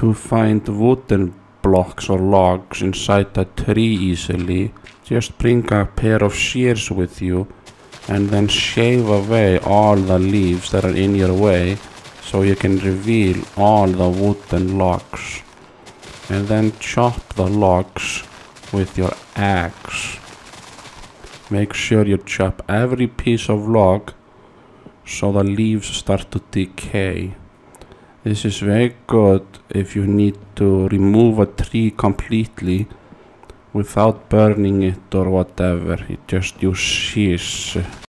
To find wooden blocks or logs inside a tree easily, just bring a pair of shears with you and then shave away all the leaves that are in your way so you can reveal all the wooden logs. And then chop the logs with your axe. Make sure you chop every piece of log so the leaves start to decay. This is very good if you need to remove a tree completely without burning it or whatever. You just use shears.